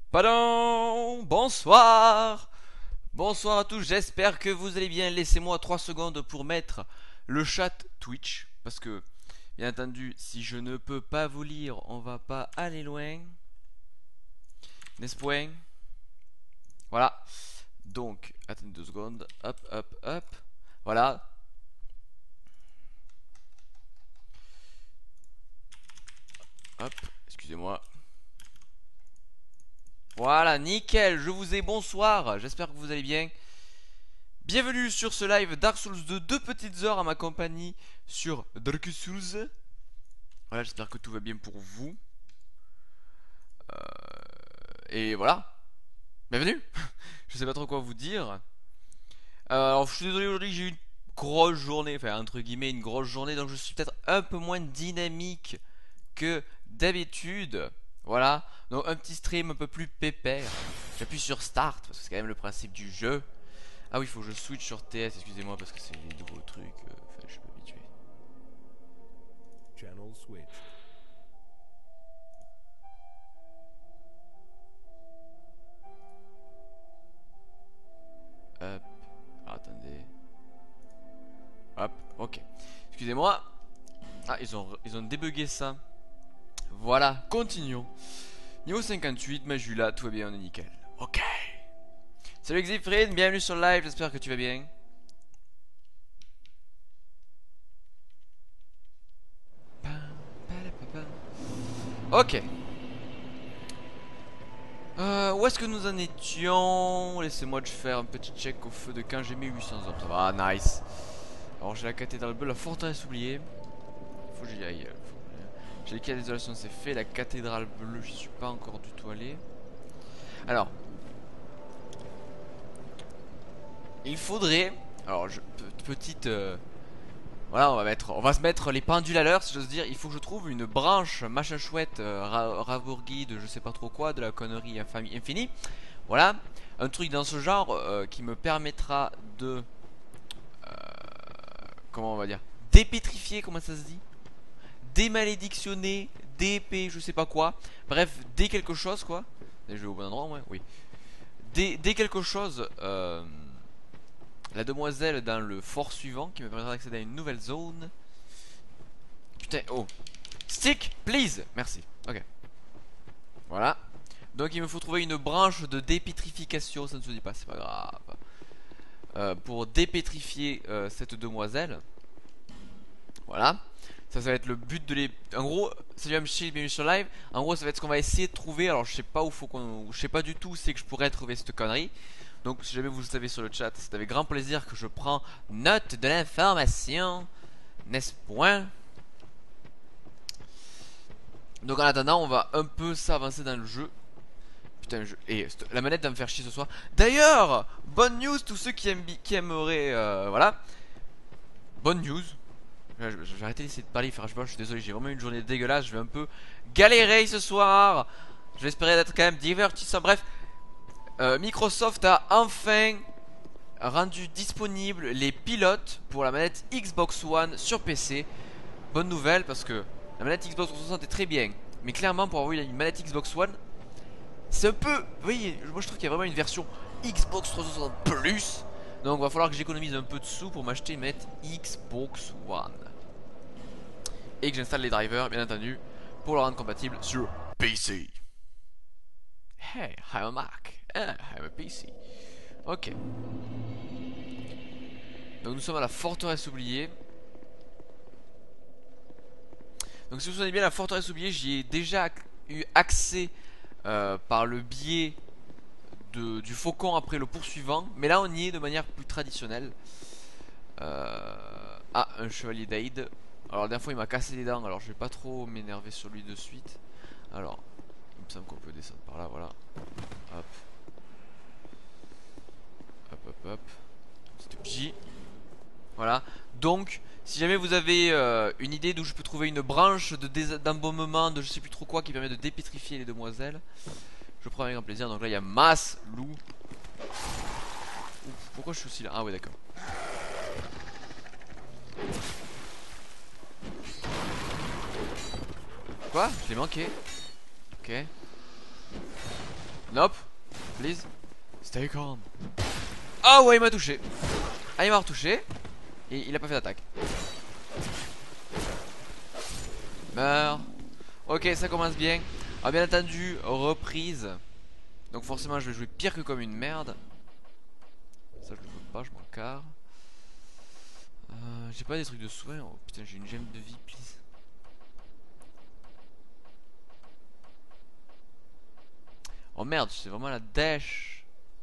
Pardon, bonsoir. Bonsoir à tous, j'espère que vous allez bien. Laissez-moi 3 secondes pour mettre le chat Twitch. Parce que, bien entendu, si je ne peux pas vous lire, on va pas aller loin. N'est-ce point? Voilà. Donc, attendez 2 secondes. Hop, hop, hop. Voilà. Hop, excusez-moi. Voilà, nickel, je vous ai bonsoir. J'espère que vous allez bien. Bienvenue sur ce live Dark Souls de 2 petites heures à ma compagnie sur Dark Souls. Voilà, j'espère que tout va bien pour vous. Et voilà, bienvenue. Je sais pas trop quoi vous dire. Alors, je suis désolé, aujourd'hui j'ai eu une grosse journée, enfin entre guillemets une grosse journée, donc je suis peut-être un peu moins dynamique que d'habitude. Voilà, donc un petit stream un peu plus pépère. J'appuie sur Start parce que c'est quand même le principe du jeu. Ah oui, il faut que je switch sur TS, excusez-moi parce que c'est les nouveaux trucs. Enfin, je suis pas habitué. Channel switched. Hop, attendez. Hop, ok. Excusez-moi. Ah, ils ont débugué ça. Voilà, continuons. Niveau 58, Majula, tout va bien, on est nickel. Ok. Salut Xifrid, bienvenue sur le live, j'espère que tu vas bien. Ok. Où est-ce que nous en étions? Laissez-moi de faire un petit check au feu de quand j'ai mis 800 hommes. Ça va, nice. Alors j'ai la cathédrale bleue, la forteresse oubliée. Faut que j'y aille. J'ai les cas d'isolation, c'est fait. La cathédrale bleue, j'y suis pas encore du tout allé. Alors, il faudrait. Alors, petite. Voilà, on va se mettre les pendules à l'heure, si j'ose dire. Il faut que je trouve une branche, machin chouette, Ravourgi de je sais pas trop quoi, de la connerie infinie. Voilà, un truc dans ce genre qui me permettra de. Comment on va dire? Dépétrifier, comment ça se dit? Démalédictionner, dépé, je sais pas quoi. Bref, dès quelque chose, quoi. Je vais au bon endroit, ouais, oui. Dès quelque chose, la demoiselle dans le fort suivant qui me permettra d'accéder à une nouvelle zone. Putain, oh. Stick, please. Merci. Ok. Voilà. Donc il me faut trouver une branche de dépétrification, ça ne se dit pas, c'est pas grave. Pour dépétrifier cette demoiselle. Voilà. Ça va être le but de les. En gros, salut Amchill, bienvenue sur live. En gros, ça va être ce qu'on va essayer de trouver. Alors, je sais pas où faut qu'on. Je sais pas du tout où c'est que je pourrais trouver cette connerie. Donc, si jamais vous le savez sur le chat, c'est avec grand plaisir que je prends note de l'information. N'est-ce point? Donc, en attendant, on va un peu s'avancer dans le jeu. Putain, et la manette va me faire chier ce soir. D'ailleurs, bonne news, tous ceux qui aimeraient. Voilà. Bonne news. Je vais arrêter d'essayer de parler, franchement, je suis désolé, j'ai vraiment une journée dégueulasse, je vais un peu galérer ce soir. Je vais espérer d'être quand même divertissant. Bref, Microsoft a enfin rendu disponible les pilotes pour la manette Xbox One sur PC. Bonne nouvelle parce que la manette Xbox 360 est très bien, mais clairement pour avoir une manette Xbox One, c'est un peu... Vous voyez, moi je trouve qu'il y a vraiment une version Xbox 360 Plus. Donc il va falloir que j'économise un peu de sous pour m'acheter une manette Xbox One. Et que j'installe les drivers, bien entendu, pour le rendre compatible sur PC. Hey, I'm a Mac. I'm a PC. Ok. Donc nous sommes à la forteresse oubliée. Donc si vous vous souvenez bien, la forteresse oubliée, j'y ai déjà eu accès par le biais du faucon après le poursuivant. Mais là on y est de manière plus traditionnelle. Ah, un chevalier d'Aïd. Alors la dernière fois il m'a cassé les dents, alors je vais pas trop m'énerver sur lui de suite. Alors, il me semble qu'on peut descendre par là, voilà. Hop. Hop, hop, hop. C'était J. Voilà. Donc, si jamais vous avez une idée d'où je peux trouver une branche d'embaumement, de je sais plus trop quoi, qui permet de dépétrifier les demoiselles, je prends avec grand plaisir. Donc là, il y a masse, loup. Ouf, pourquoi je suis aussi là? Ah ouais, d'accord. Quoi? Je l'ai manqué. Ok. Nope. Please. Stay calm. Ah ouais, il m'a touché. Ah, il m'a retouché. Et il a pas fait d'attaque. Meurs. Ok, ça commence bien. Ah, bien entendu, reprise. Donc forcément, je vais jouer pire que comme une merde. Ça, je le veux pas, je m'en carre. J'ai pas des trucs de soins. Oh putain, j'ai une gemme de vie, please. Oh merde, c'est vraiment la dèche.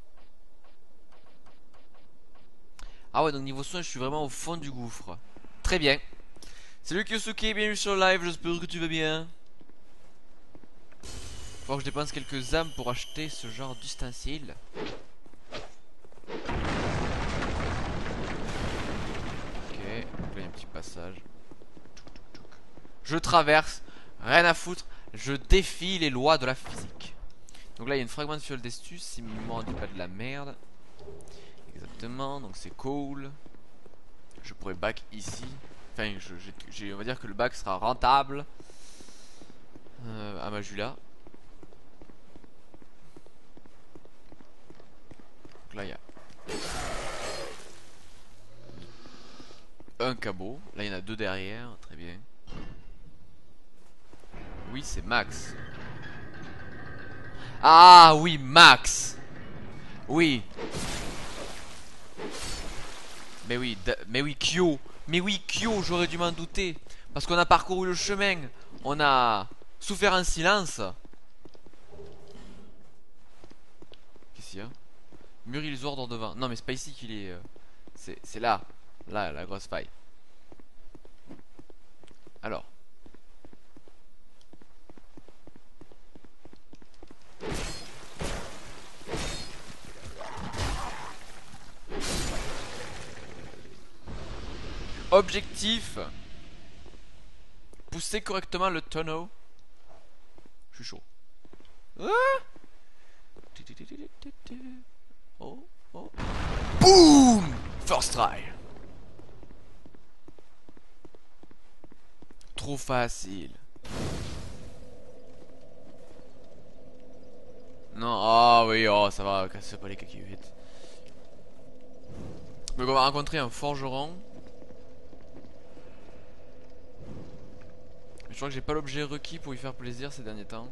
Ah ouais, donc niveau soin, je suis vraiment au fond du gouffre. Très bien. Salut Kyosuke, bienvenue sur le live, j'espère que tu vas bien. Faut que je dépense quelques âmes pour acheter ce genre d'ustensile. Ok, donc là il y a un petit passage. Je traverse, rien à foutre, je défie les lois de la physique. Donc là il y a une fragment de fiole d'estus, si mon mémoire dit pas de la merde. Exactement, donc c'est cool. Je pourrais back ici. Enfin, on va dire que le back sera rentable à Majula. Donc là il y a un cabot. Là il y en a deux derrière, très bien. Oui, c'est Max. Ah oui, Max. Oui. Mais oui, Kyo. Mais oui, Kyo, j'aurais dû m'en douter. Parce qu'on a parcouru le chemin. On a souffert en silence. Qu'est-ce qu'il y a? Muriel ordre devant. Non, mais c'est pas ici qu'il est. C'est là. Là, la grosse faille. Alors. Objectif. Pousser correctement le tonneau. Je suis chaud. Ah, oh, oh. Boom. First try. Trop facile. Non, ah oui, oh ça va, casse pas les caquilles vite. Donc on va rencontrer un forgeron. Je crois que j'ai pas l'objet requis pour lui faire plaisir ces derniers temps.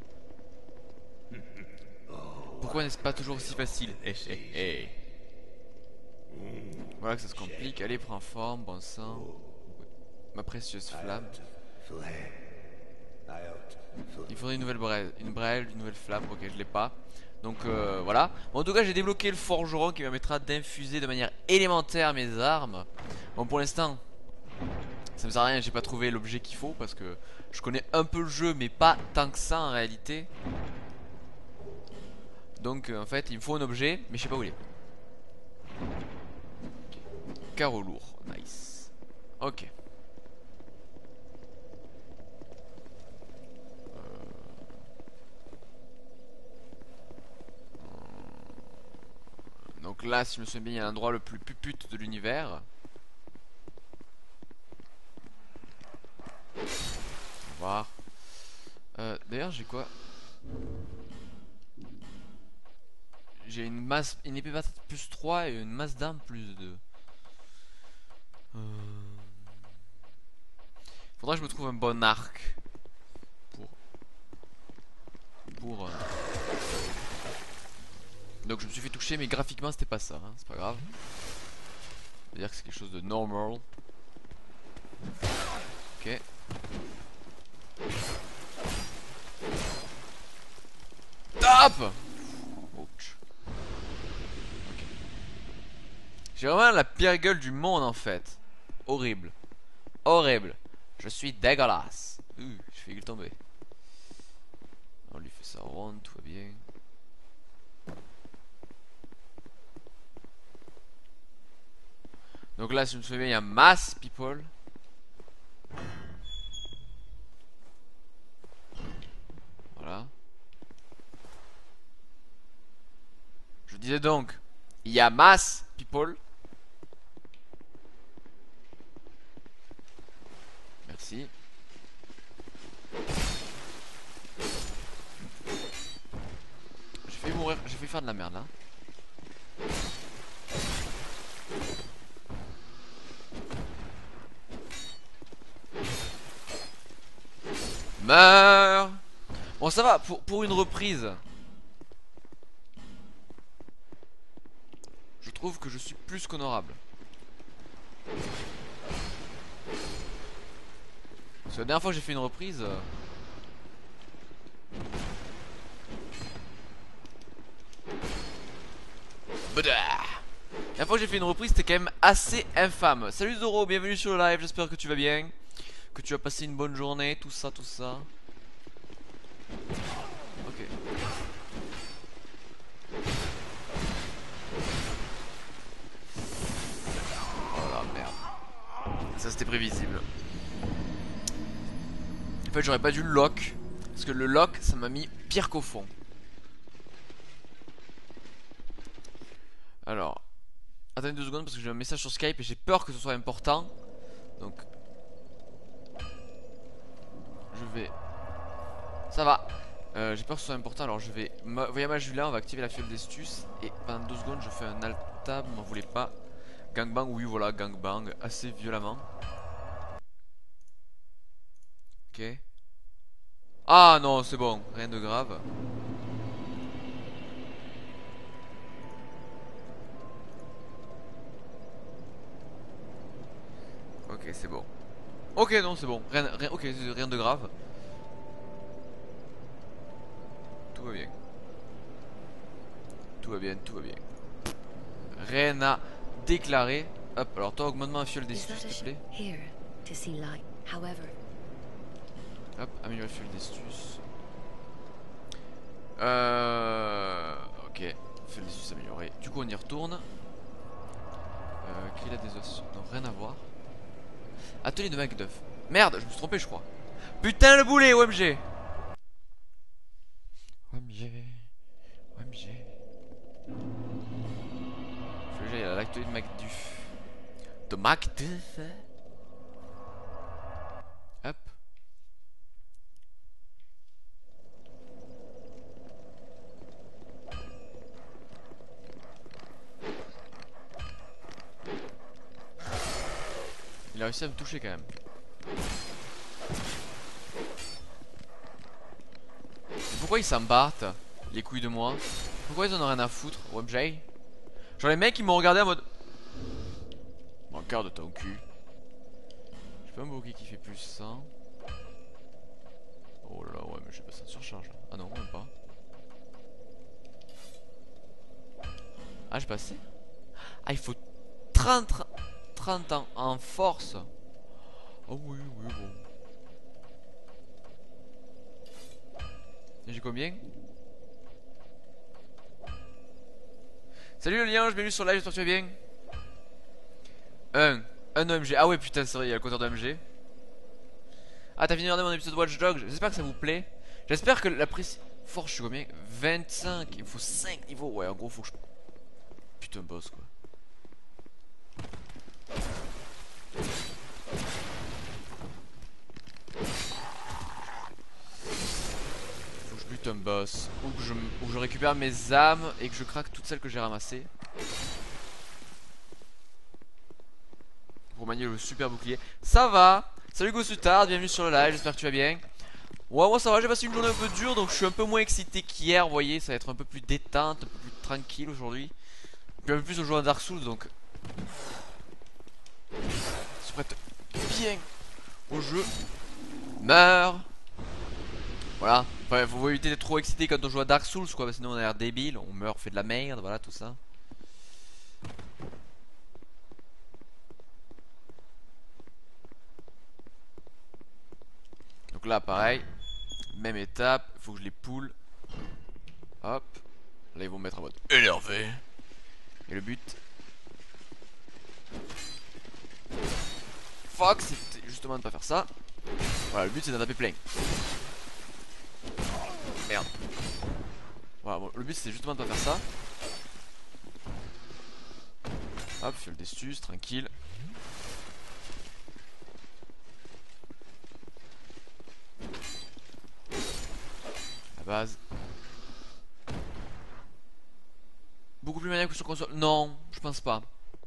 Pourquoi n'est-ce pas toujours aussi facile? Voilà que ça se complique. Allez, prends forme, bon sang. Ma précieuse flamme. Il faudrait une nouvelle brêle. Une nouvelle flamme. Ok, je l'ai pas. Donc voilà. Bon, en tout cas, j'ai débloqué le forgeron qui me permettra d'infuser de manière élémentaire mes armes. Bon, pour l'instant, ça me sert à rien. J'ai pas trouvé l'objet qu'il faut parce que je connais un peu le jeu, mais pas tant que ça en réalité. Donc en fait, il me faut un objet, mais je sais pas où il est. Carreau lourd, nice. Ok. Donc là, si je me souviens bien, il y a l'endroit le plus pupute de l'univers. On va voir. D'ailleurs, j'ai quoi? J'ai une masse, une épée patate plus 3 et une masse d'armes plus 2. Faudra que je me trouve un bon arc. Pour Donc je me suis fait toucher, mais graphiquement c'était pas ça, hein. C'est pas grave. C'est-à-dire que c'est quelque chose de normal. Ok. Top. Ouch. Ok. J'ai vraiment la pire gueule du monde en fait. Horrible. Horrible. Je suis dégueulasse. Je fais qu'il tomber. On lui fait ça rond, tout va bien. Donc là, si je me souviens bien, il y a masse people. Voilà. Je disais donc, il y a masse people. Merci. mourir. J'ai failli faire de la merde là. Meurs. Bon ça va, pour une reprise. Je trouve que je suis plus qu'honorable. Parce que la dernière fois que j'ai fait une reprise... La dernière fois que j'ai fait une reprise, c'était quand même assez infâme. Salut Zoro, bienvenue sur le live, j'espère que tu vas bien. Que tu as passé une bonne journée, tout ça, tout ça. Ok. Oh la merde. Ça c'était prévisible. En fait j'aurais pas dû le lock. Parce que le lock ça m'a mis pire qu'au fond. Alors, attendez 2 secondes parce que j'ai un message sur Skype et j'ai peur que ce soit important. Donc, je vais... Ça va. J'ai peur que ce soit important, alors je vais... Voyama Julien, on va activer la fiole d'Estus. Et pendant 2 secondes, je fais un alt tab, m'en voulez pas. Gangbang, oui voilà, gangbang, assez violemment. Ok. Ah non, c'est bon, rien de grave. Ok, c'est bon. Ok, non, c'est bon. Ok, rien de grave. Tout va bien. Tout va bien, tout va bien. Rien à déclarer. Hop, alors toi, augmente-moi un fiole d'estus, s'il te plaît. Hop, améliorer le fiole d'estus. Ok, fiole d'estus amélioré. Du coup, on y retourne. Qu'il a des os. Non, rien à voir. Atelier de McDuff. Merde, je me suis trompé, je crois. Putain, le boulet, OMG. OMG. OMG. Je veux que j'aille à l'atelier de McDuff. De McDuff. Hop. Il a réussi à me toucher quand même. Et pourquoi ils s'en battent, les couilles de moi? Pourquoi ils en ont rien à foutre, OMG? Genre les mecs ils m'ont regardé en mode... Bon, cœur de ton cul. J'ai pas un bouquet qui fait plus 100. Oh là ouais mais j'ai pas ça de surcharge. Ah non même pas. Ah j'ai passé. Ah il faut 30 ans en force. Oh oui oui bon. Et j'ai combien? Salut le lien, je bienvenue sur live, j'espère que tu vas bien. Un OMG. Ah ouais putain c'est vrai, il y a le compteur d'OMG. Ah t'as fini de regarder mon épisode Watch Dogs. J'espère que ça vous plaît. J'espère que la prise... Force je suis combien? 25. Il me faut 5 niveaux. Ouais en gros faut que je... Putain boss quoi. Faut que je bute un boss. Ou que je récupère mes âmes et que je craque toutes celles que j'ai ramassées. Pour manier le super bouclier. Ça va. Salut Gossutard, bienvenue sur le live, j'espère que tu vas bien. Ouais moi ça va, j'ai passé une journée un peu dure donc je suis un peu moins excité qu'hier, vous voyez, ça va être un peu plus détente, un peu plus tranquille aujourd'hui. Puis un peu plus au jeu à Dark Souls donc se prête bien au jeu. Meurs. Voilà, enfin, faut éviter d'être trop excité quand on joue à Dark Souls quoi, parce que sinon on a l'air débile, on meurt, on fait de la merde, voilà tout ça. Donc là pareil, même étape, faut que je les pull. Hop, là ils vont me mettre en mode énervé. Et le but... Fuck, c'était justement de pas faire ça. Voilà, le but c'est d'en taper plein. Merde. Voilà, bon, le but c'est justement de pas faire ça. Hop, fiole d'estus, tranquille. La base. maniable que sur console. Non, je pense pas.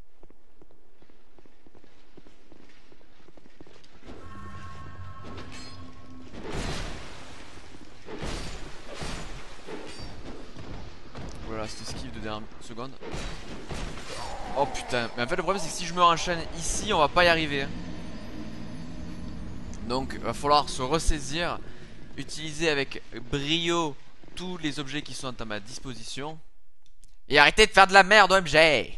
Voilà, c'était esquive de dernière seconde. Oh putain, mais en fait le problème c'est que si je me renchaîne ici, on va pas y arriver, hein. Donc il va falloir se ressaisir, utiliser avec brio tous les objets qui sont à ma disposition. Et arrêter de faire de la merde, OMG.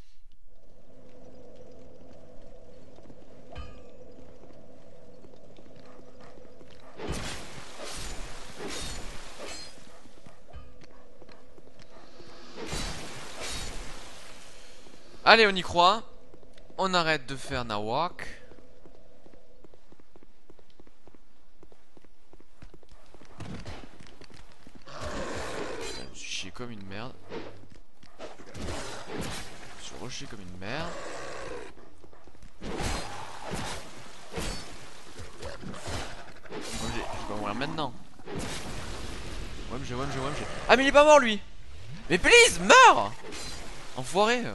Allez, on y croit. On arrête de faire Nawak. Putain, je me suis chié comme une merde. Je suis rushé comme une merde. Je vais mourir maintenant. OMG. Ah mais il est pas mort lui. Mais please, meurs. Enfoiré.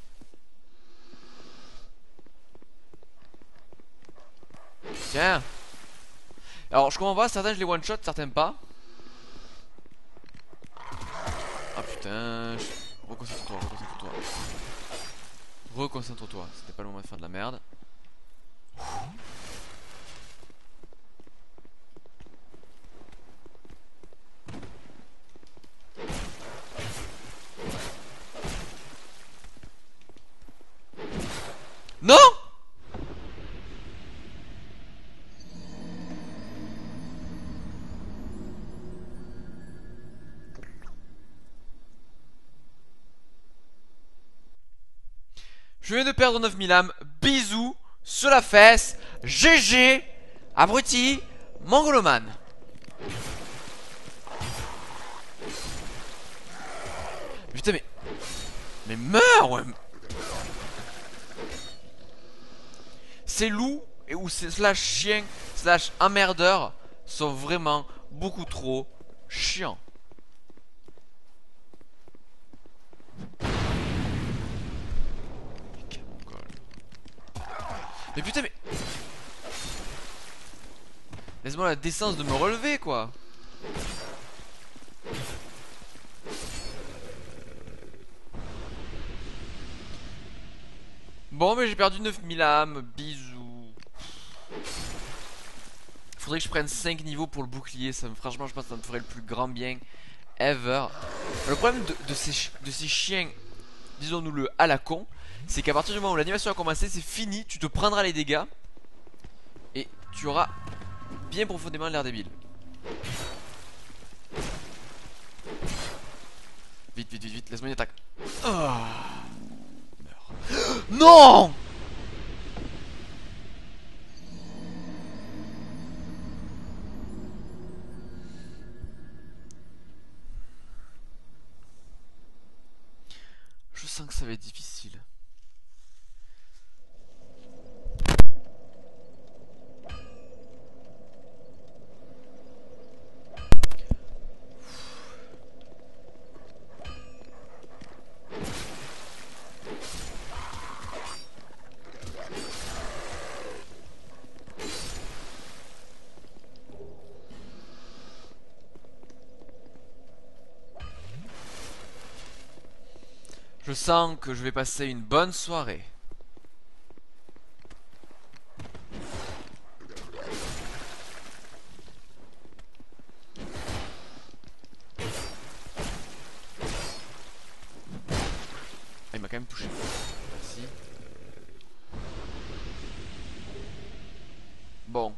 Tiens. Alors je comprends pas, certains je les one shot, certains pas. Ah putain. Reconcentre-toi. Reconcentre-toi. C'était pas le moment de faire de la merde. Non! Je viens de perdre 9000 âmes. Bisous sur la fesse. GG. Abruti. Mongoloman. Putain mais... Mais meurs ouais. Ces loups et ou ces slash chiens slash emmerdeurs sont vraiment beaucoup trop chiants. Mais putain mais... Laisse-moi la décence de me relever quoi. Bon mais j'ai perdu 9000 âmes. Bisous. Faudrait que je prenne 5 niveaux pour le bouclier. Franchement je pense que ça me ferait le plus grand bien ever. Le problème de ces chiens, disons-nous le à la con, c'est qu'à partir du moment où l'animation a commencé, c'est fini, tu te prendras les dégâts et tu auras bien profondément l'air débile. Vite, laisse-moi une attaque. Oh. Meurs. Non! Je sens que ça va être difficile. Je sens que je vais passer une bonne soirée. Ah, il m'a quand même touché. Merci. Bon.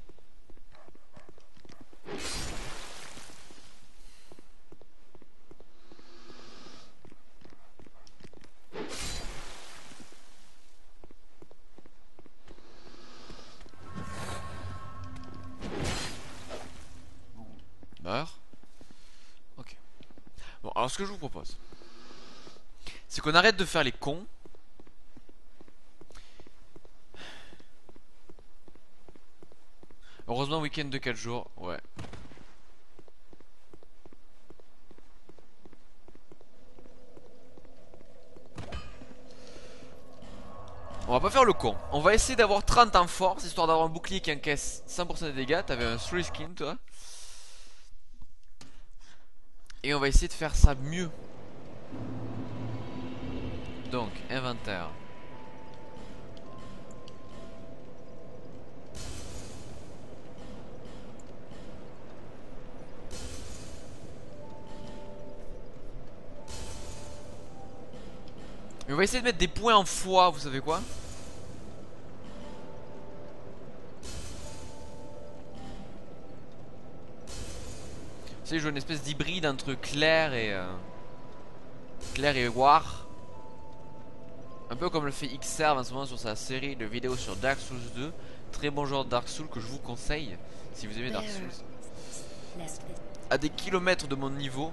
Meurs. Ok. Bon, alors ce que je vous propose, c'est qu'on arrête de faire les cons. Heureusement, week-end de 4 jours. Ouais. On va pas faire le con. On va essayer d'avoir 30 en force, histoire d'avoir un bouclier qui encaisse 100% des dégâts. T'avais un 3 skin toi. Et on va essayer de faire ça mieux. Donc, inventaire. Mais on va essayer de mettre des points en foi, vous savez quoi? Vous savez, je joue une espèce d'hybride entre clair et War. Un peu comme le fait Xserve en ce moment sur sa série de vidéos sur Dark Souls 2. Très bon genre de Dark Souls que je vous conseille si vous aimez Dark Souls. À des kilomètres de mon niveau.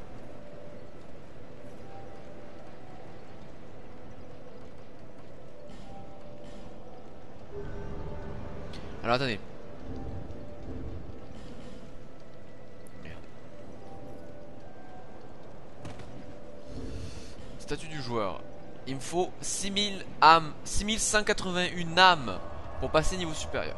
Alors attendez. Merde. Statut du joueur. Il me faut 6000 âmes, 6181 âmes pour passer niveau supérieur.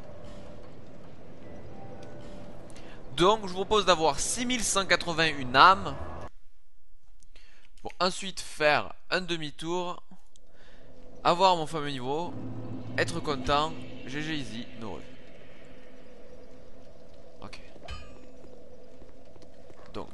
Donc je vous propose d'avoir 6181 âmes pour ensuite faire un demi-tour, avoir mon fameux niveau, être content, GG easy, no. Ok. Donc.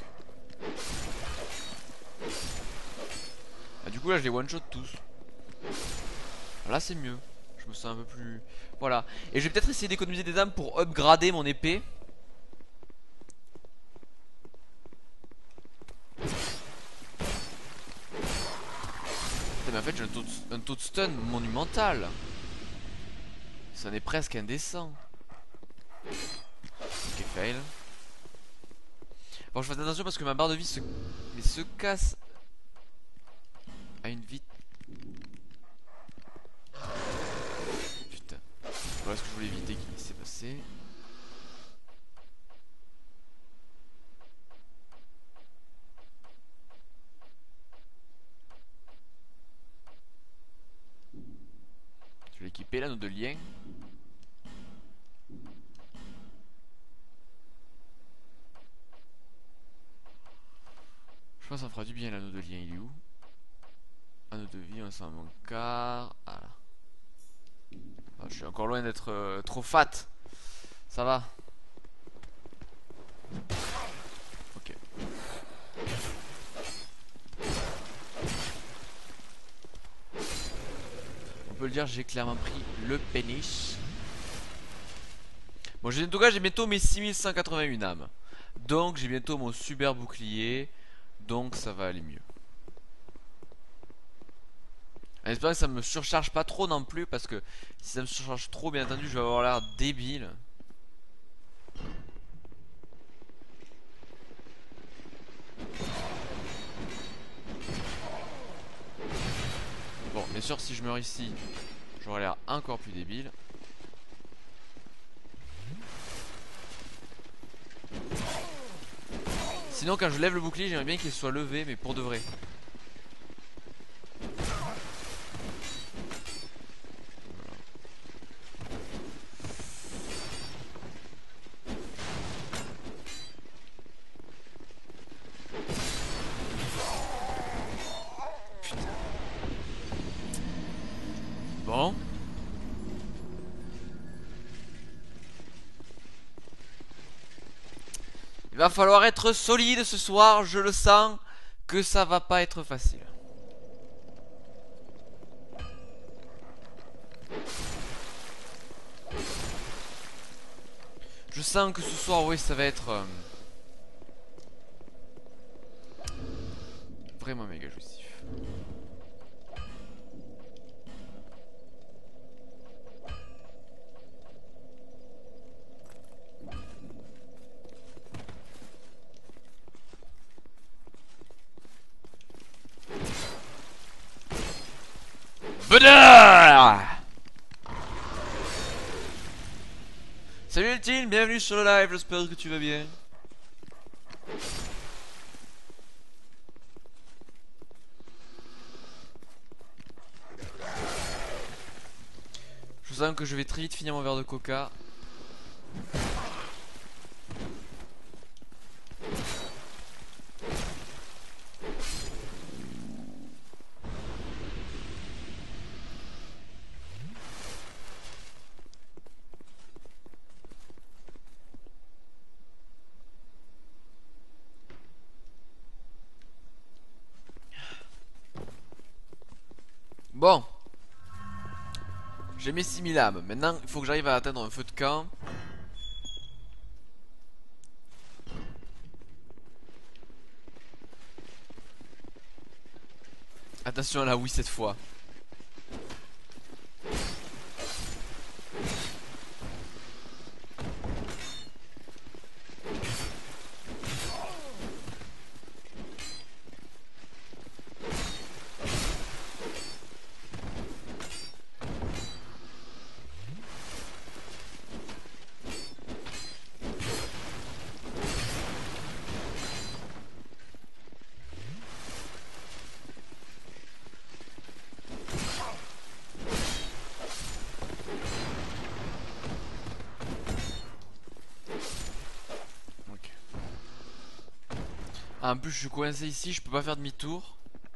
Ah, du coup là je les one shot tous. Là c'est mieux. Je me sens un peu plus... Voilà. Et je vais peut-être essayer d'économiser des âmes pour upgrader mon épée. Mais en fait j'ai un taux de stun monumental. Ça en est presque indécent. Ok, fail. Bon, je fais attention parce que ma barre de vie se casse à une vite. Putain. Voilà ce que je voulais éviter qui s'est passé. Je vais équiper l'anneau de lien. Je pense que ça fera du bien l'anneau de lien, il est où? Anneau de vie, on s'en manque quart. Ah là. Ah, je suis encore loin d'être trop fat. Ça va. Ok. On peut le dire, j'ai clairement pris le péniche. Bon, en tout cas, j'ai bientôt mes 6181 âmes. Donc, j'ai bientôt mon super bouclier. Donc, ça va aller mieux. J'espère que ça me surcharge pas trop non plus. Parce que si ça me surcharge trop, bien entendu, je vais avoir l'air débile. Bon, bien sûr, si je meurs ici, j'aurai l'air encore plus débile. Sinon, quand je lève le bouclier, j'aimerais bien qu'il soit levé, mais pour de vrai. Putain. Bon. Il va falloir être solide ce soir, je le sens que ça va pas être facile. Je sens que ce soir, oui, ça va être vraiment méga jouissif. Salut Eltine, bienvenue sur le live, j'espère que tu vas bien. Sachant que je vais très vite finir mon verre de coca. Bon, j'ai mes 6000 âmes. Maintenant, il faut que j'arrive à atteindre un feu de camp. Attention là, oui, cette fois. Ok. Ah, en plus, je suis coincé ici, je peux pas faire demi-tour.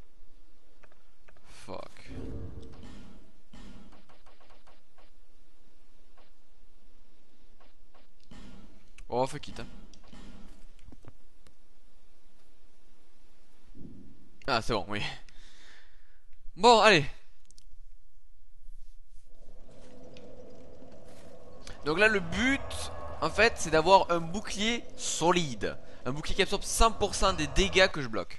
Fuck. Oh, fuck it. Hein. Ah, c'est bon, oui. Bon, allez. Donc là, le but, en fait, c'est d'avoir un bouclier solide. Un bouclier qui absorbe 100% des dégâts que je bloque.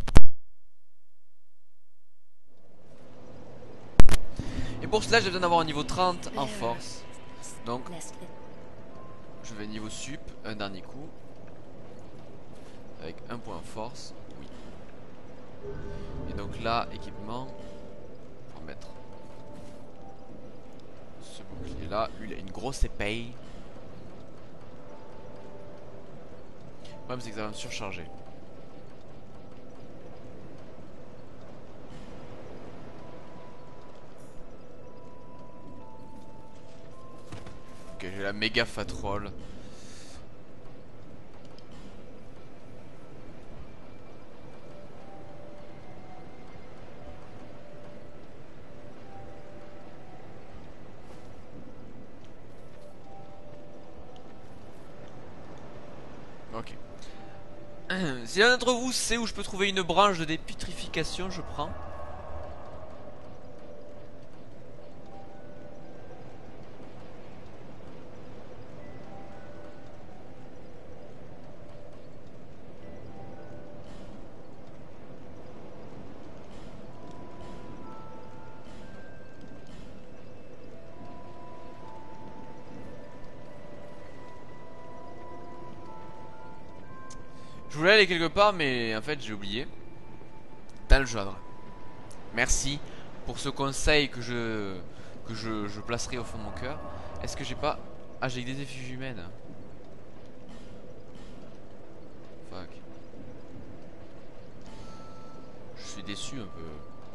Et pour cela, j'ai besoin d'avoir un niveau 30 en force. Donc, je vais niveau sup, un dernier coup. Avec un point force, oui. Et donc là, équipement. On va mettre ce bouclier là. Lui, il a une grosse épée. Le problème, c'est que ça va me surcharger. Ok, j'ai la méga fat roll. Ok. Si l'un d'entre vous sait où je peux trouver une branche de dépétrification, je prends. Je voulais aller quelque part, mais en fait j'ai oublié. Dans le genre. Merci pour ce conseil que je placerai au fond de mon cœur. Est-ce que j'ai pas... Ah, j'ai des effigies humaines. Fuck. Je suis déçu un peu.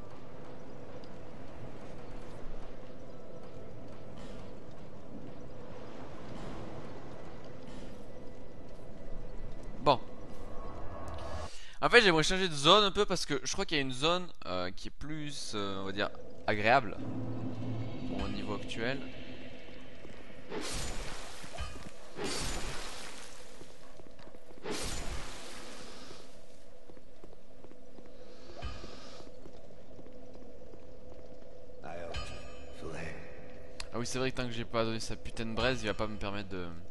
Bon. En fait, j'aimerais changer de zone un peu parce que je crois qu'il y a une zone qui est plus, on va dire, agréable pour mon niveau actuel. Ah oui, c'est vrai que tant que j'ai pas donné sa putain de braise, il va pas me permettre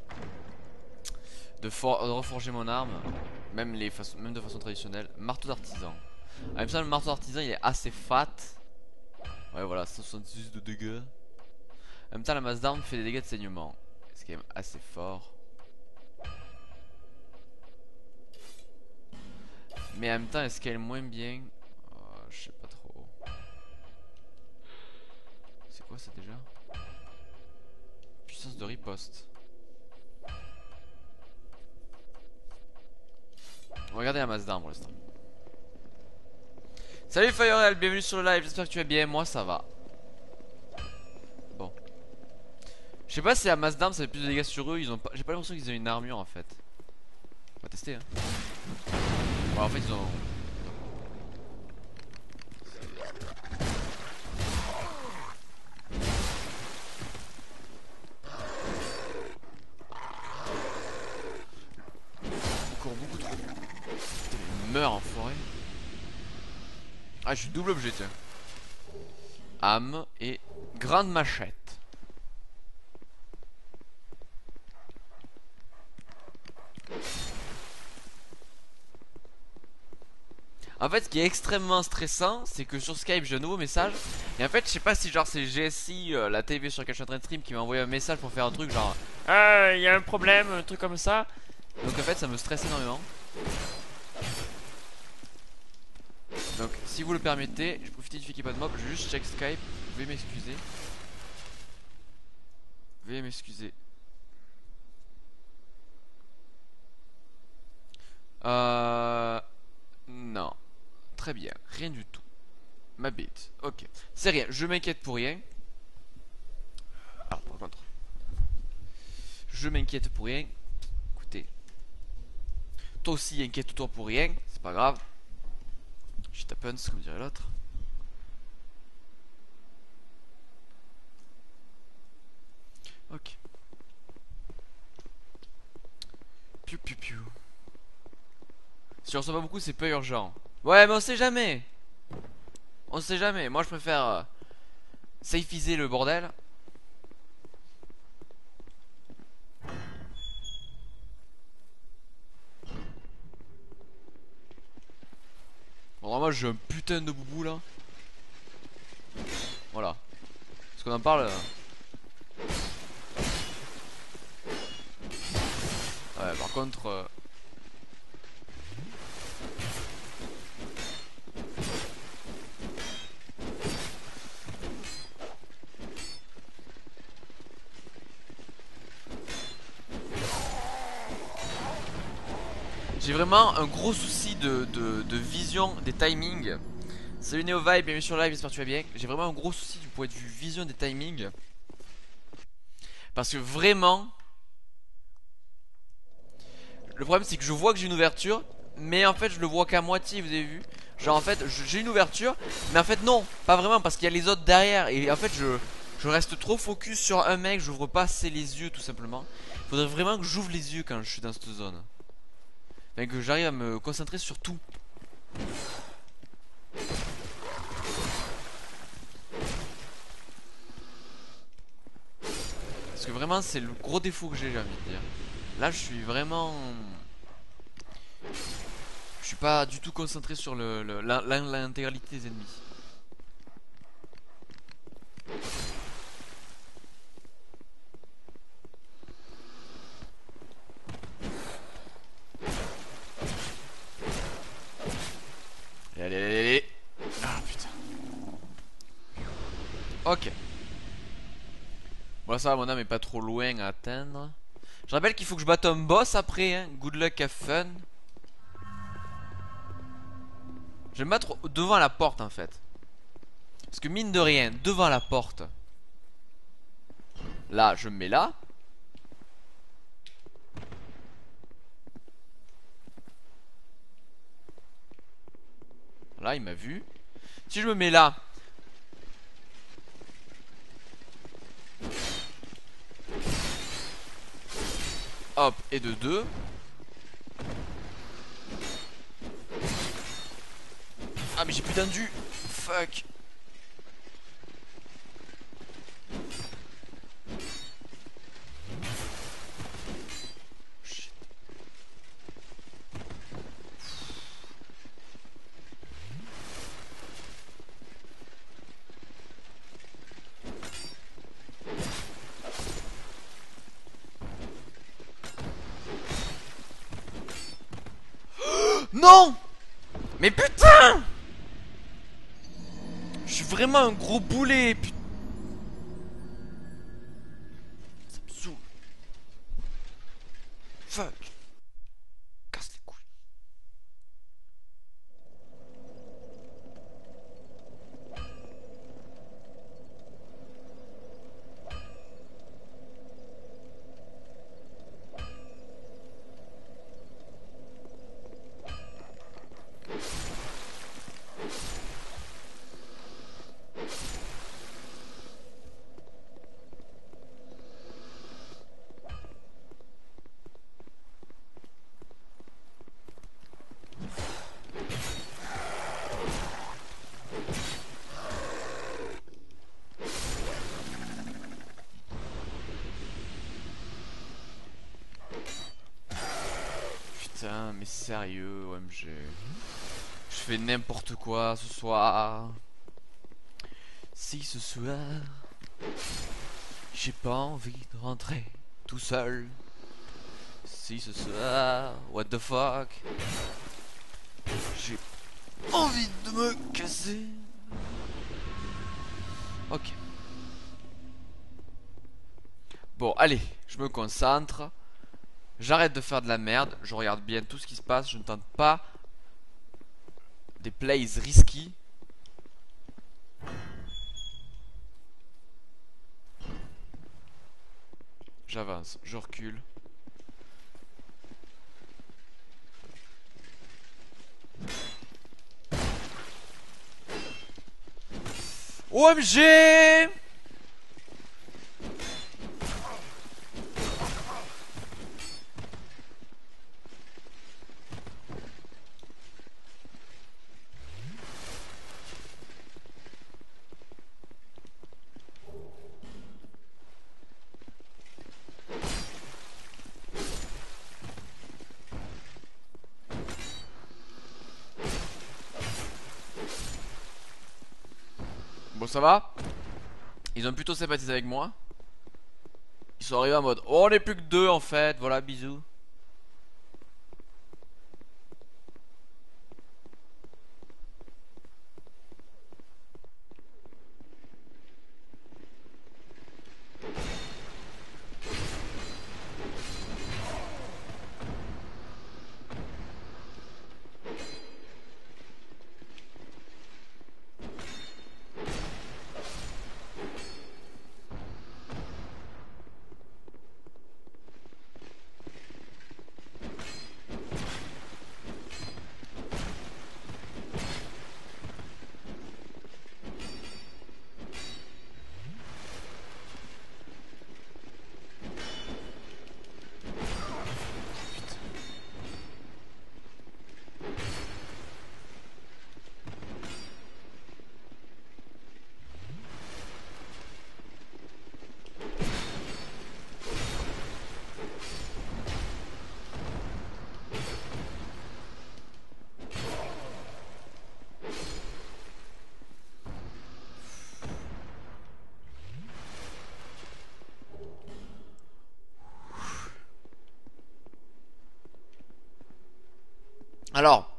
de reforger mon arme. Même de façon traditionnelle. Marteau d'artisan. Ah, même ça, le marteau d'artisan il est assez fat. Ouais, voilà, 166 de dégâts. En même temps, la masse d'armes fait des dégâts de saignement. C'est quand même assez fort. Mais en même temps, est-ce qu'elle est moins bien? Je sais pas trop. C'est quoi ça déjà? Puissance de riposte. Regardez la masse d'armes pour l'instant. Salut Fireal, bienvenue sur le live, j'espère que tu vas bien, moi ça va. Bon. Je sais pas si à Mazdam ça fait plus de dégâts sur eux. Ils ont pas. J'ai pas l'impression qu'ils aient une armure en fait. On va tester hein. Ouais, en fait ils ont. Ils courent beaucoup trop. Putain, ils meurent en forêt. Ah, je suis double objet tiens. Âme et grande machette. En fait, ce qui est extrêmement stressant, c'est que sur Skype, j'ai un nouveau message. Et en fait, je sais pas si genre c'est GSI, la TV sur laquelle je suis en train de stream, qui m'a envoyé un message pour faire un truc genre ah, il y a un problème, un truc comme ça. Donc en fait, ça me stresse énormément. Donc, si vous le permettez, je profite du fait qu'il n'y a pas de mob, je vais juste check Skype. Veuillez m'excuser. Veuillez m'excuser. Non. Très bien, rien du tout. Ma bite, ok. C'est rien, je m'inquiète pour rien. Alors, par contre, je m'inquiète pour rien. Écoutez, toi aussi, inquiète-toi pour rien, c'est pas grave. Shit happens, comme dirait l'autre. Ok. Piu piu piu. Si on reçoit pas beaucoup, c'est pas urgent. Ouais, mais on sait jamais. On sait jamais. Moi, je préfère safeiser le bordel. Bon, vraiment, j'ai un putain de boubou là. Voilà. Parce qu'on en parle. Ouais, par contre. J'ai vraiment un gros souci de vision des timings. Salut NeoVibe, bienvenue sur le live, j'espère que tu vas bien. J'ai vraiment un gros souci du point de vue vision des timings. Parce que vraiment, le problème c'est que je vois que j'ai une ouverture, mais en fait je le vois qu'à moitié, vous avez vu. Genre en fait j'ai une ouverture, mais en fait non, pas vraiment parce qu'il y a les autres derrière. Et en fait je reste trop focus sur un mec, j'ouvre pas assez les yeux tout simplement. Faudrait vraiment que j'ouvre les yeux quand je suis dans cette zone. Enfin que j'arrive à me concentrer sur tout. Parce que vraiment c'est le gros défaut que j'ai envie de dire. Là je suis vraiment... Je suis pas du tout concentré sur l'intégralité des ennemis. Allez, allez, allez, allez. Ah putain. Ok. Bon, ça va, mon âme est pas trop loin à atteindre. Je rappelle qu'il faut que je batte un boss après, hein. Good luck, have fun. Je vais me battre devant la porte en fait. Parce que mine de rien, devant la porte. Là, je me mets là. Là, il m'a vu. Si je me mets là. Hop, et de 2. Ah, mais j'ai plus d'endu. Fuck. Shit. Non! Mais putain! Je suis vraiment un gros boulet, putain. Ça me saoule. Fuck. Casse les couilles. mais sérieux, OMG. Je fais n'importe quoi ce soir. Si ce soir, j'ai pas envie de rentrer tout seul. Si ce soir, what the fuck, j'ai envie de me casser. Ok. Bon, allez, je me concentre. J'arrête de faire de la merde. Je regarde bien tout ce qui se passe. Je ne tente pas des plays risky. J'avance, je recule. OMG! Bon, ça va? Ils ont plutôt sympathisé avec moi. Ils sont arrivés en mode oh, on est plus que deux en fait, voilà, bisous. Alors,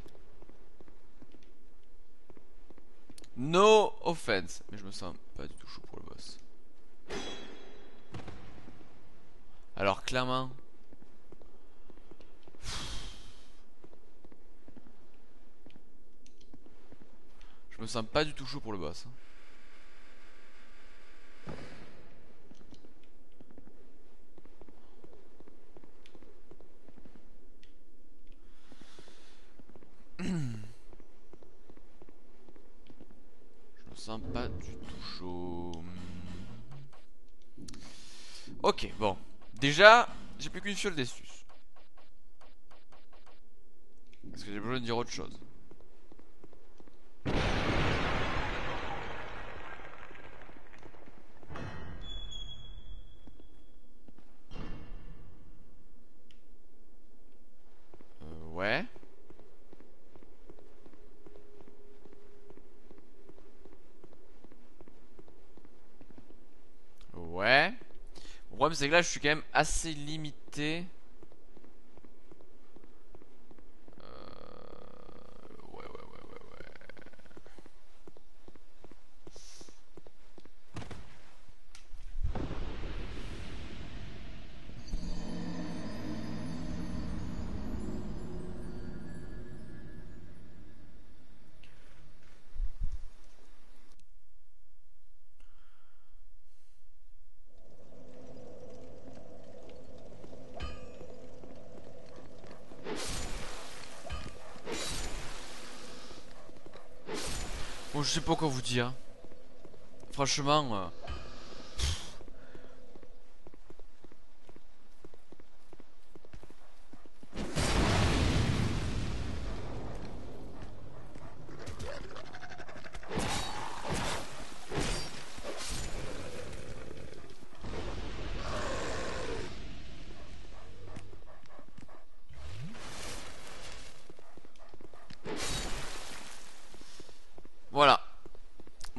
no offense, mais je me sens pas du tout chaud pour le boss. Alors, clairement, je me sens pas du tout chaud pour le boss. Je me sens pas du tout chaud. Ok, bon. Déjà, j'ai plus qu'une fiole d'estus. Est-ce que j'ai besoin de dire autre chose? Ouais. Ouais. Le problème c'est que là je suis quand même assez limité. Ouais, ouais, ouais, ouais, ouais. Bon, je sais pas quoi vous dire. Franchement,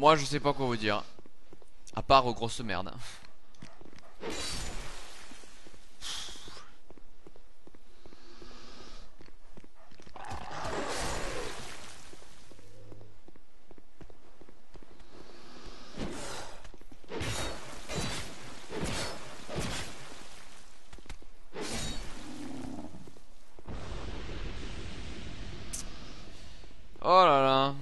Moi je sais pas quoi vous dire. À part grosse merde. Oh là là.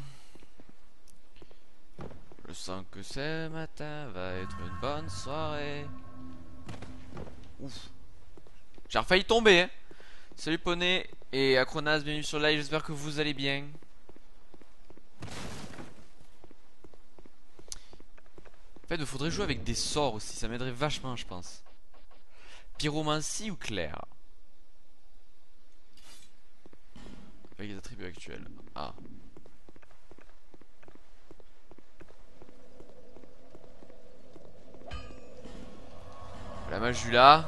Je sens que ce matin va être une bonne soirée. Ouf. J'ai failli tomber hein. Salut Poney et Acronas, bienvenue sur le live, j'espère que vous allez bien. En fait il faudrait jouer avec des sorts aussi, ça m'aiderait vachement je pense. Pyromancie ou clair? Avec les attributs actuels. Ah. La Majula.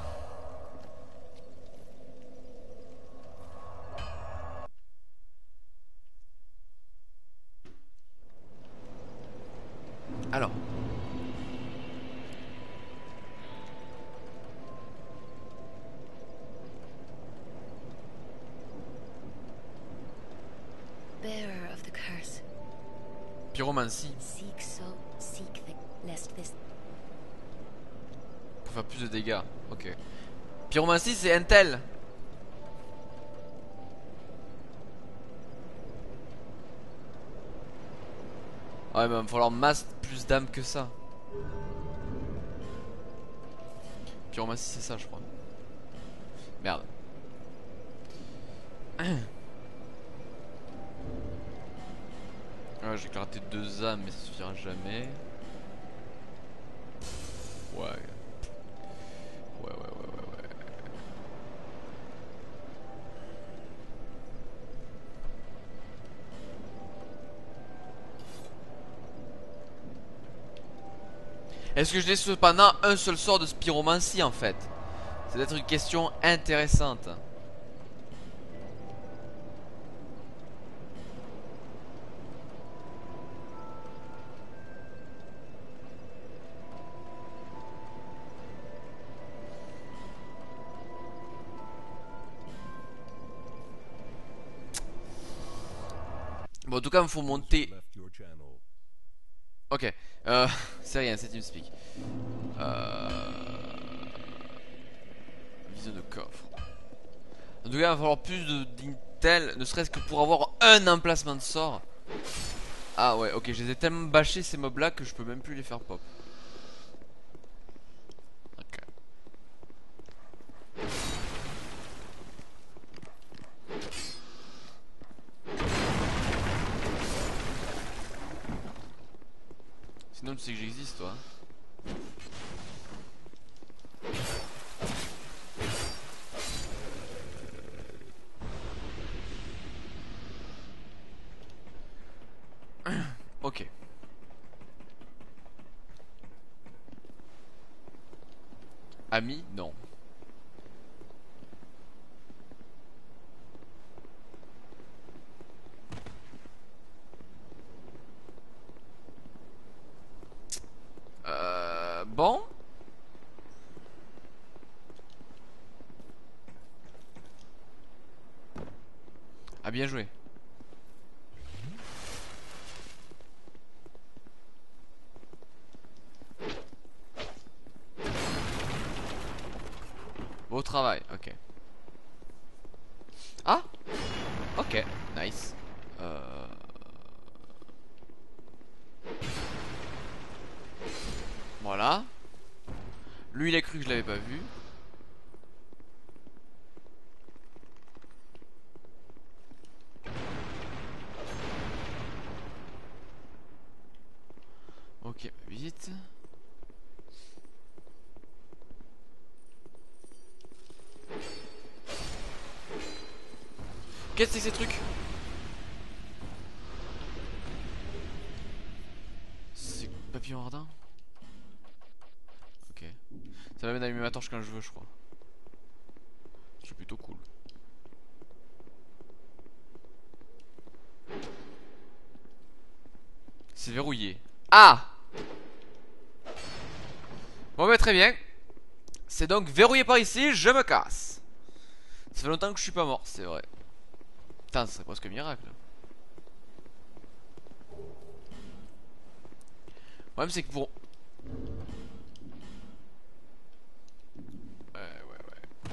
Alors. Bearer of the curse. Pyromancie. Seek lest this. Pour faire plus de dégâts. Ok. Pyromancie c'est Intel. Ouais, mais il va me falloir masse plus d'âme que ça. Pyromancie c'est ça je crois. Merde. Ouais, j'ai éclaté 2 âmes mais ça suffira jamais. Ouais. Ouais. Est-ce que je laisse cependant un seul sort de Pyromancie en fait? C'est peut-être une question intéressante. Bon en tout cas il me faut monter. Ok, c'est rien, c'est TeamSpeak. Vision de coffre. En tout cas, il va falloir plus d'intel, ne serait-ce que pour avoir un emplacement de sort. Ah ouais, ok, je les ai tellement bâchés ces mobs là que je peux même plus les faire pop. Ok. Sinon, tu sais que j'existe, toi. Ok. Ami, non. Bon. Ah, bien joué. Beau travail, ok. Ah, ok, nice. Voilà. Lui, il a cru que je l'avais pas vu. Ok, vite. Qu'est-ce que c'est que ces trucs? C'est papillon ardent? Ok. Ça va mettre d'allumer ma torche quand je veux, je crois. C'est plutôt cool. C'est verrouillé. Ah! Bon bah très bien. C'est donc verrouillé par ici, je me casse. Ça fait longtemps que je suis pas mort, c'est vrai. Putain, ça serait presque un miracle. Le problème c'est que pour... Ouais.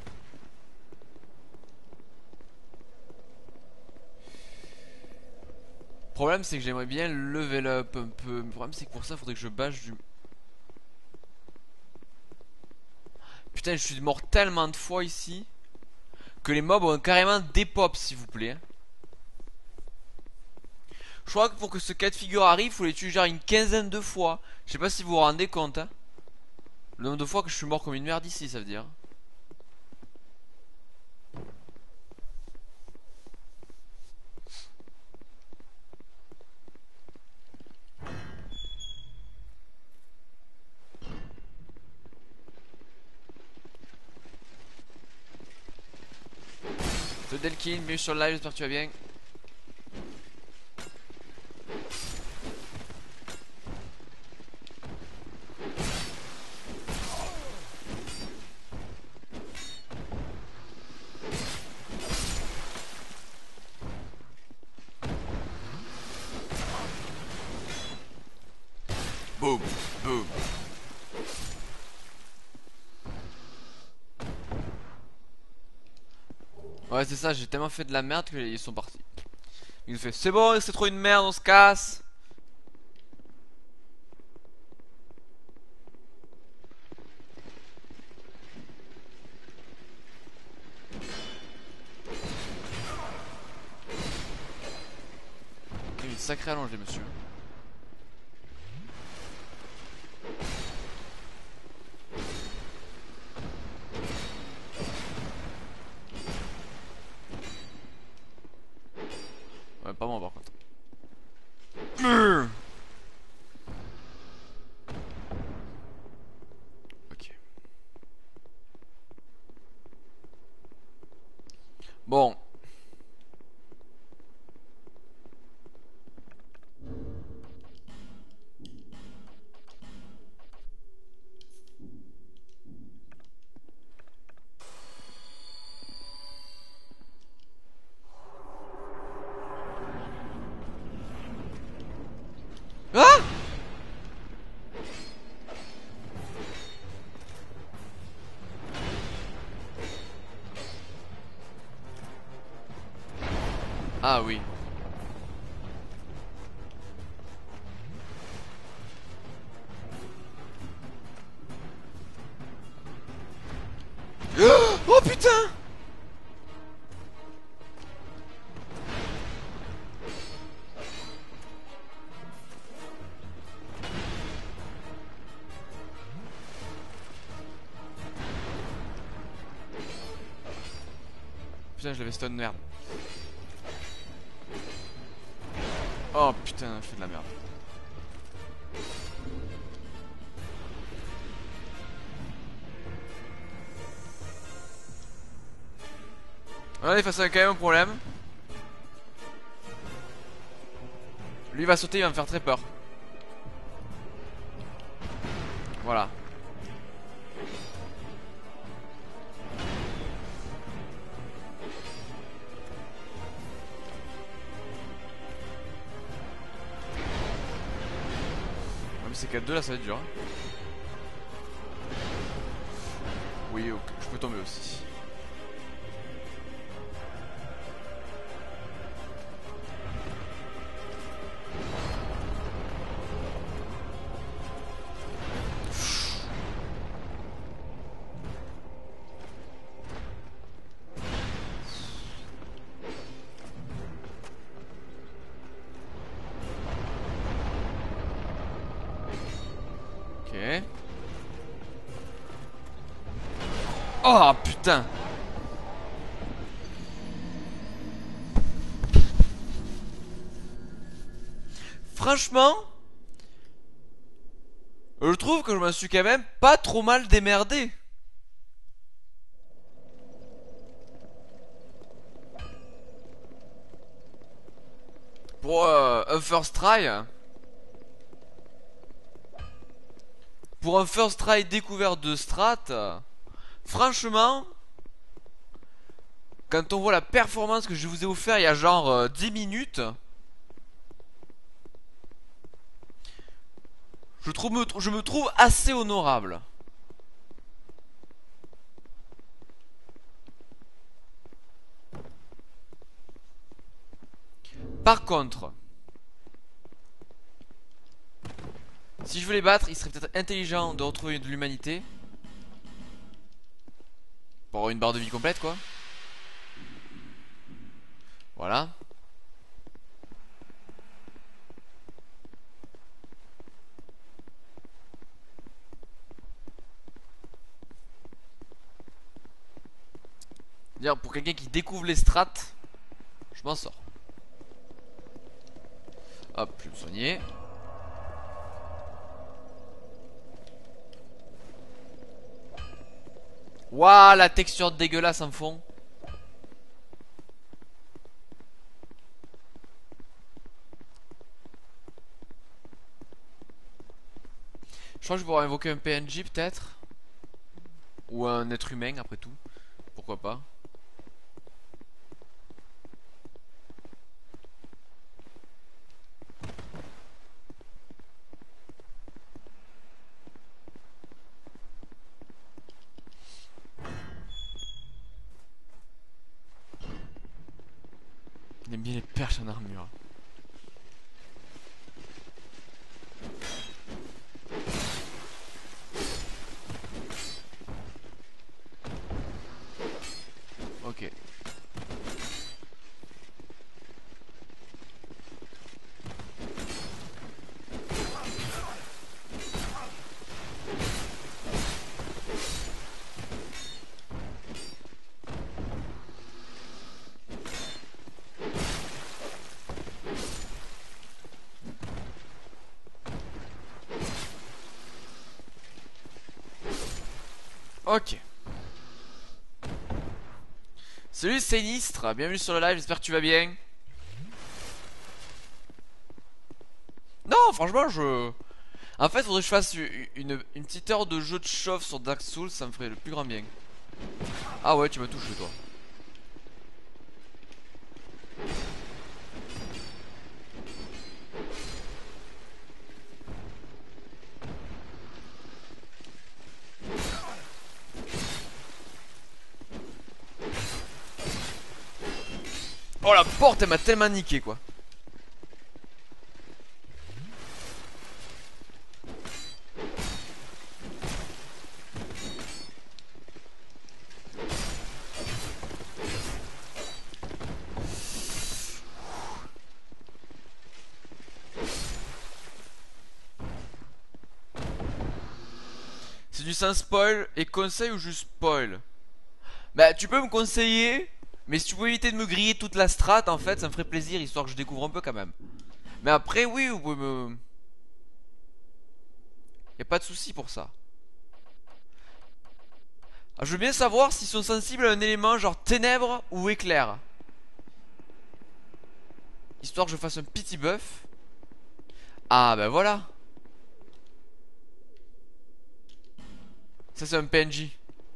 Le problème c'est que j'aimerais bien level up un peu. Mais le problème c'est que pour ça, faudrait que je bâche du... Putain, je suis mort tellement de fois ici que les mobs ont carrément des pops, s'il vous plaît. Je crois que pour que ce cas de figure arrive, il faut les tuer genre une quinzaine de fois. Je sais pas si vous vous rendez compte, hein. Le nombre de fois que je suis mort comme une merde ici, ça veut dire. C'est Delkin, bienvenue sur le live, j'espère que tu vas bien. Boum, boum. Ouais, c'est ça, j'ai tellement fait de la merde qu'ils sont partis. Ils nous fait c'est bon, c'est trop une merde, on se casse. Il y a une sacrée allonge, les messieurs. Ouais, pas moi par contre. Ok. Bon. Ah! Ah oui. Oh putain! Putain, je l'avais stun, merde. Oh putain, je fais de la merde. Allez, face à quand même un problème. Lui il va sauter, il va me faire très peur. Voilà. Même si c'est 4-2 là, ça va être dur. Hein. Oui, ok, je peux tomber aussi. Ok. Oh putain! Franchement, je trouve que je me suis quand même pas trop mal démerdé. Pour un first try. Pour un first try découvert de strat, franchement, quand on voit la performance que je vous ai offert il y a genre 10 minutes, je me trouve assez honorable. Par contre, si je veux les battre, il serait peut-être intelligent de retrouver de l'humanité. Pour avoir une barre de vie complète, quoi. Voilà. D'ailleurs, pour quelqu'un qui découvre les strats, je m'en sors. Hop, je vais me soigner. Waouh, la texture dégueulasse en fond. Je crois que je vais pouvoir invoquer un PNJ peut-être. Ou un être humain après tout. Pourquoi pas. Il aime bien les perches en armure. Ok. Ok. Salut Sinistre, bienvenue sur le live, j'espère que tu vas bien. Non, franchement, en fait, faudrait que je fasse une petite heure de jeu de chauffe sur Dark Souls, ça me ferait le plus grand bien. Ah ouais, tu m'as touché toi. Oh la porte, elle m'a tellement niqué quoi. C'est du sans spoil et conseil ou juste spoil? Bah tu peux me conseiller, mais si tu peux éviter de me griller toute la strat en fait ça me ferait plaisir histoire que je découvre un peu quand même. Mais après oui vous pouvez me... Y'a pas de souci pour ça. Ah, je veux bien savoir s'ils sont sensibles à un élément genre ténèbres ou éclair. Histoire que je fasse un petit buff. Ah bah voilà. Ça c'est un PNJ.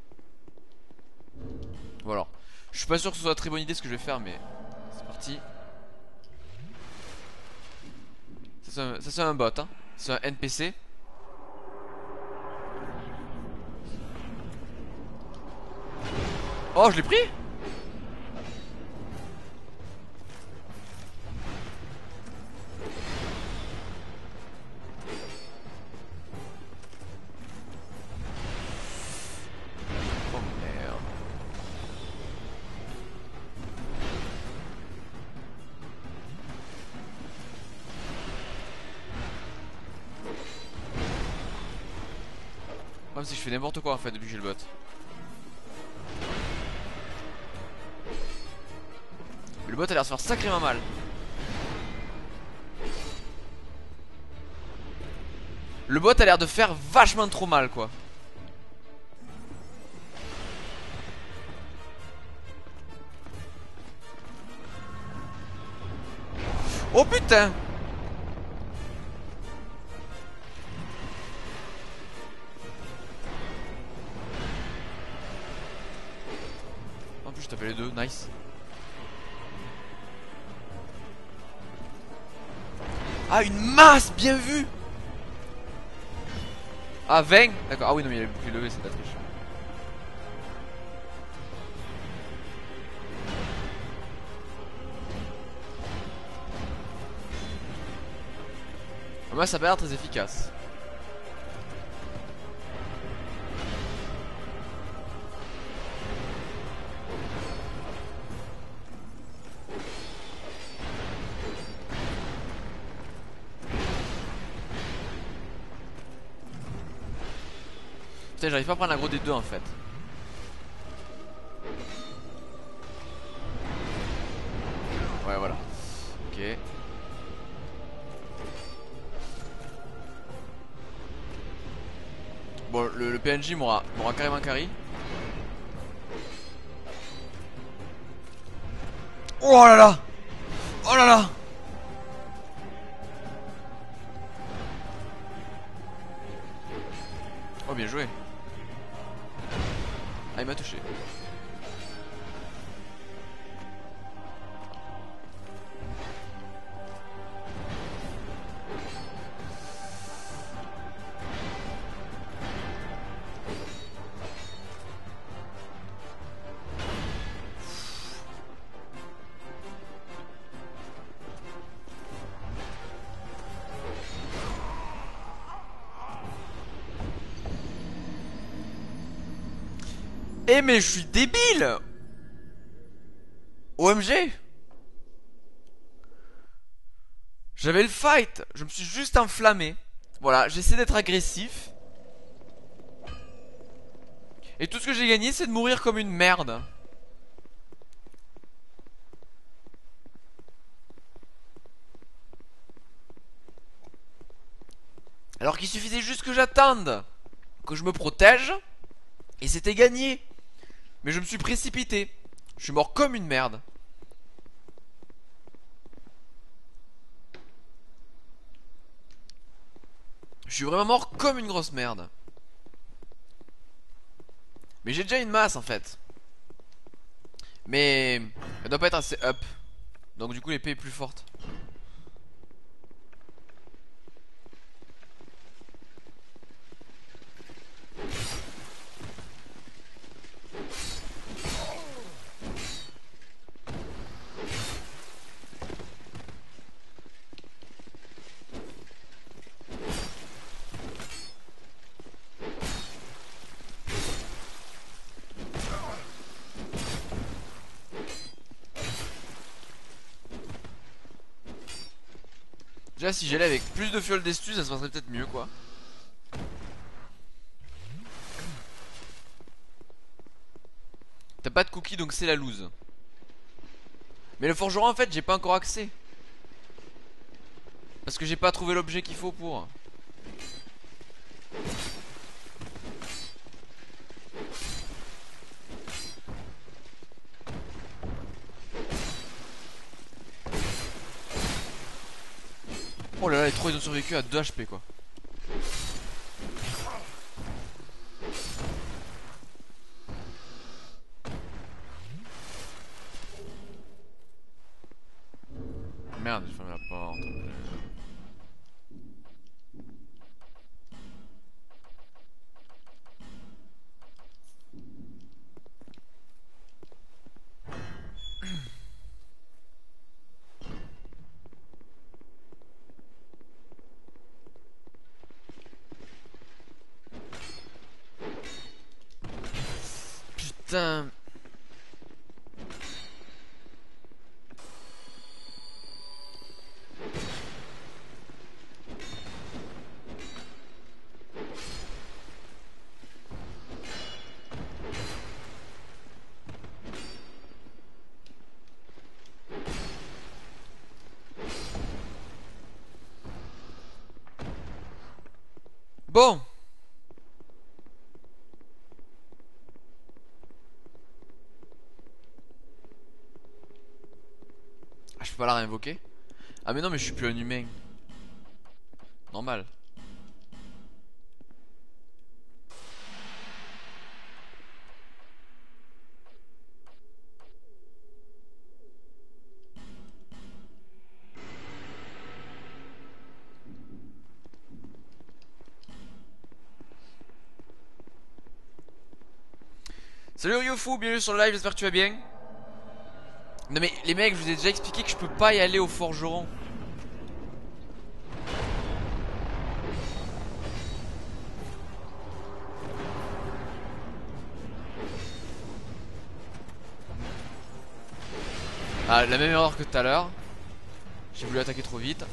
Voilà. Je suis pas sûr que ce soit une très bonne idée ce que je vais faire mais... C'est parti. Ça c'est un bot hein. C'est un NPC. Oh je l'ai pris. Oh merde. Comme si je fais n'importe quoi en fait depuis que j'ai le bot. Le bot a l'air de se faire sacrément mal. Le bot a l'air de faire vachement trop mal quoi. Oh putain. t'as fait les deux, nice. Ah, une masse, bien vu. Ah, 20. D'accord, ah oui non mais il avait plus levé, c'est de la triche. Moi ça a pas l'air très efficace. Putain, j'arrive pas à prendre l'aggro des deux en fait. Ouais, voilà. Ok. Bon, le PNJ m'aura carrément carry. Oh là là. Oh là là. Oh, bien joué. Ah, il m'a touché. Eh mais je suis débile. OMG. J'avais le fight. Je me suis juste enflammé. Voilà, j'essaie d'être agressif. Et tout ce que j'ai gagné c'est de mourir comme une merde. Alors qu'il suffisait juste que j'attende, que je me protège, et c'était gagné. Mais je me suis précipité. Je suis mort comme une merde. Je suis vraiment mort comme une grosse merde. Mais j'ai déjà une masse en fait. Mais elle doit pas être assez up. Donc du coup l'épée est plus forte. Déjà si j'allais avec plus de fiole d'estu ça se passerait peut-être mieux quoi. T'as pas de cookies donc c'est la loose. Mais le forgeron en fait j'ai pas encore accès. Parce que j'ai pas trouvé l'objet qu'il faut pour. Oh là là les trois ils ont survécu à 2 HP quoi. Merde j'ai fermé la porte. Putain. Bon. Ah je peux pas la réinvoquer. Ah mais non mais je suis plus un humain. Normal. Salut Ryofou, bienvenue sur le live, j'espère que tu vas bien. Non mais les mecs, je vous ai déjà expliqué que je peux pas y aller au forgeron. Ah, la même erreur que tout à l'heure. J'ai voulu attaquer trop vite.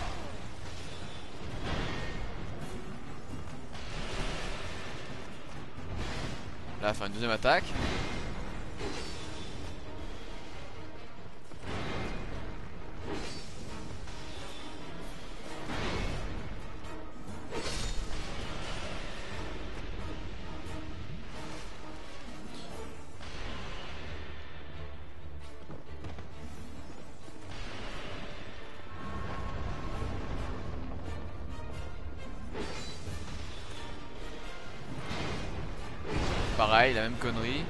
Là, faire une deuxième attaque. Pareil, la même connerie.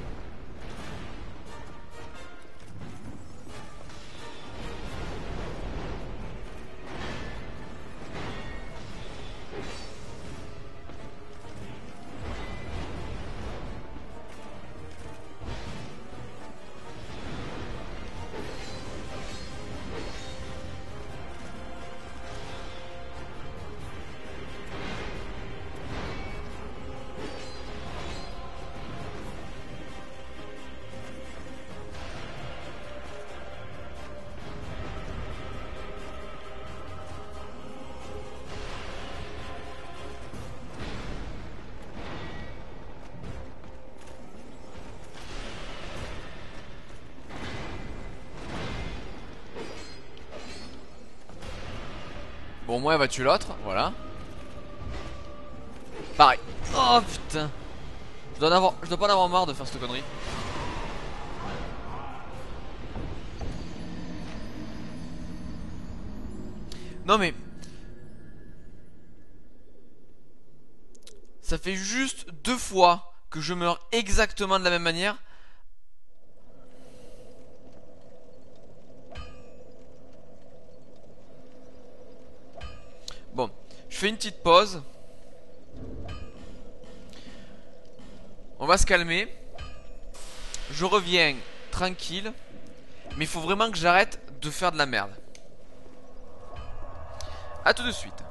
Bon, moi elle va tuer l'autre, voilà. Pareil. Oh putain. Je dois pas en avoir marre de faire cette connerie. Non mais ça fait juste 2 fois que je meurs exactement de la même manière. Bon, je fais une petite pause. On va se calmer. Je reviens tranquille. Mais il faut vraiment que j'arrête de faire de la merde. A tout de suite.